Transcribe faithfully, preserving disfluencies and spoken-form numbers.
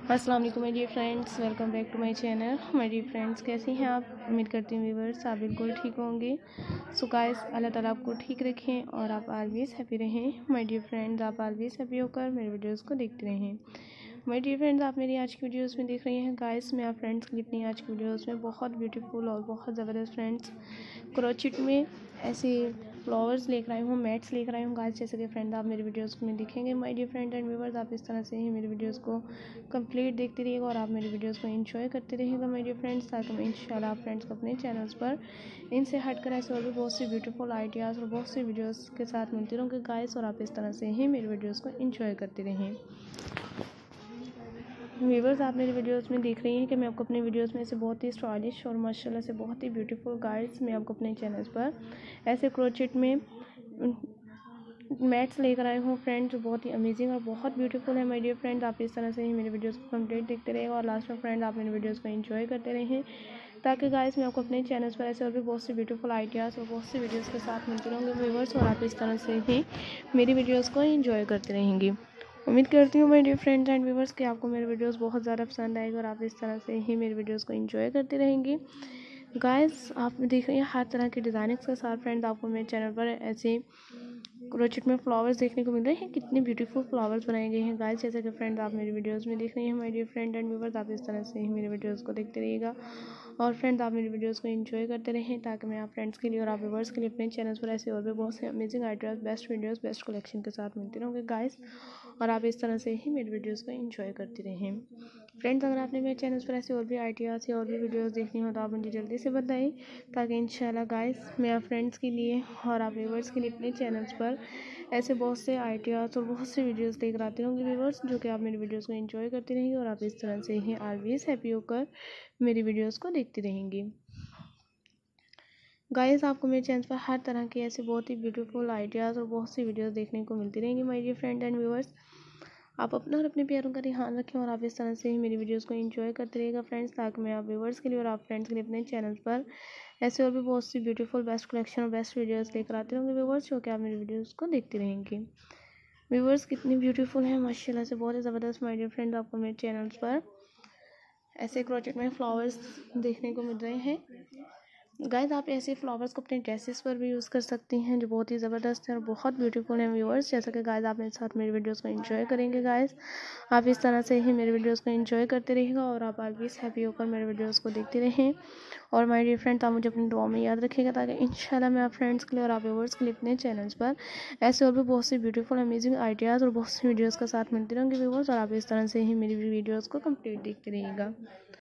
अस्सलाम वालेकुम my dear friends, welcome back to my channel. My dear friends, कैसी हैं आप? उम्मीद करती हूँ व्यूअर्स आप बिल्कुल ठीक होंगे। सो गाइस, अल्लाह ताला आपको ठीक रखें और आप ऑलवेज हैप्पी रहें। माय डियर फ्रेंड्स, आप ऑलवेज हैप्पी होकर मेरे वीडियोस को देखते रहें। माय डियर फ्रेंड्स, आप मेरी आज की वीडियोस में देख रही हैं। गाइस, मैं आप फ्रेंड्स के लिए अपनी आज की वीडियोस में बहुत ब्यूटीफुल और बहुत ज़बरदस्त फ्रेंड्स क्रोचेट में ऐसे फ्लावर्स लेकर आई हूँ, मैट्स लेकर आई हूँ गाइस। जैसे कि फ्रेंड आप मेरी वीडियोस में देखेंगे my dear friend and viewers, आप इस तरह से ही मेरी वीडियोस को कंप्लीट देखते रहिएगा और आप मेरी वीडियोस को एंजॉय करते रहिएगा माय डियर फ्रेंड्स, ताकि मैं इंशाल्लाह आप फ्रेंड्स को अपने चैनल्स पर इनसे हटकर ऐसे और भी बहुत सी ब्यूटीफुल आइडियाज़ और बहुत सी वीडियोस के साथ मिलती रहूँगी गाइस, और आप इस तरह से ही मेरी वीडियोस को एंजॉय करते रहें। व्यूअर्स, आप मेरी वीडियोस में देख रही हैं कि मैं आपको अपने वीडियोस में ऐसे बहुत ही स्टाइलिश और माशाल्लाह से बहुत ही ब्यूटीफुल गाइड्स मैं आपको अपने चैनल्स पर ऐसे क्रोचेट में मैट्स लेकर आए हूँ फ्रेंड्स, जो बहुत ही अमेजिंग और बहुत ब्यूटीफुल है माय डियर फ्रेंड्स। आप इस तरह से ही मेरी वीडियोस को कंप्लीट देखते रहेगा और लास्ट में फ्रेंड आप मेरी वीडियोस को एंजॉय करते रहें, ताकि गाइस मैं आपको अपने चैनल्स पर ऐसे और भी बहुत सी ब्यूटीफुल आइडियाज़ और बहुत सी वीडियोस के साथ मिलते रहूँगे व्यूअर्स, और आप इस तरह से ही मेरी वीडियोज़ को एंजॉय करते रहेंगे। उम्मीद करती हूँ my dear friends and viewers कि आपको मेरे वीडियोस बहुत ज़्यादा पसंद आएगी और आप इस तरह से ही मेरे वीडियोस को एंजॉय करते रहेंगे। गाइस, आप देख रही हैं हर तरह के डिज़ाइनिंग्स के साथ फ्रेंड्स आपको मेरे चैनल पर ऐसे क्रोचेट में फ्लावर्स देखने को मिल रहे हैं। कितने ब्यूटीफुल फ्लावर्स बनाए गए हैं गाइस, जैसे कि फ्रेंड्स आप मेरी वीडियोस में देख रही हैं my dear friend and viewers, आप इस तरह से ही मेरे वीडियोस को देखते रहिएगा और फ्रेंड्स आप मेरी वीडियोस को एंजॉय करते रहें, ताकि मैं आप फ्रेंड्स के लिए और आप व्यूअर्स के लिए अपने चैनल्स पर ऐसे और भी बहुत से amazing ideas, best videos, best collection के साथ मिलती रहूँगी गाइस, और आप इस तरह से ही मेरी वीडियोस को एंजॉय करते रहें। फ्रेंड्स, अगर आपने मेरे चैनल्स पर ऐसे और भी आइडियाज़ या और भी वीडियोस देखनी हो तो आप मुझे जल्दी से बताएं, ताकि इंशाल्लाह गाइस मैं आप फ्रेंड्स के लिए और आप व्यूअर्स के लिए अपने चैनल्स पर ऐसे बहुत से आइडियाज़ और बहुत से वीडियोस लेकर आती रहूँगी व्यूअर्स, जो कि आप मेरी वीडियोस को एंजॉय करती रहेंगे और आप इस तरह से ही ऑलवेज हैप्पी होकर मेरी वीडियोस को देखती रहेंगी। गाइस, आपको मेरे चैनल पर हर तरह के ऐसे बहुत ही ब्यूटीफुल आइडियाज़ और बहुत सी वीडियोस देखने को मिलती रहेंगी my dear friend and viewers. आप अपना और अपने प्यारों का ध्यान रखें और आप इस तरह से ही मेरी वीडियोस को एंजॉय करते रहिएगा फ्रेंड्स, ताकि मैं आप व्यूअर्स के लिए और आप फ्रेंड्स के लिए अपने चैनल्स पर ऐसे और भी बहुत सी ब्यूटीफुल बेस्ट कलेक्शन और बेस्ट वीडियोस लेकर आते रहूँगी व्यूअर्स, जो कि आप मेरी वीडियोस को देखते रहेंगे। व्यूअर्स, कितनी ब्यूटीफुल है माशाल्लाह से, बहुत ही ज़बरदस्त माय डियर फ्रेंड आपको मेरे चैनल्स पर ऐसे क्रोचेट में फ्लावर्स देखने को मिल रहे हैं गाइस। आप ऐसे फ्लावर्स को अपने ड्रेसेस पर भी यूज़ कर सकती हैं, जो बहुत ही ज़बरदस्त है और बहुत ब्यूटीफुल है व्यूअर्स। जैसा कि गाइस आप मेरे साथ मेरी वीडियोस को एंजॉय करेंगे गाइस, आप इस तरह से ही मेरे वीडियोस को एंजॉय करते रहिएगा और आप ऑलवेज हैप्पी होकर मेरे वीडियोस को देखते रहें। और माय डियर फ्रेंड्स, आप मुझे अपनी दुआ में याद रखिएगा, ताकि इंशाल्लाह मैं आप फ्रेंड्स के लिए और आप व्यूअर्स के लिए अपने चैनल्स पर ऐसे और भी बहुत सी ब्यूटीफुल अमेजिंग आइडियाज़ और बहुत सी वीडियोज़ के साथ मिलती रहूँगी व्यूअर्स, और आप इस तरह से ही मेरी वीडियोज़ को कम्प्लीट देखते रहिएगा।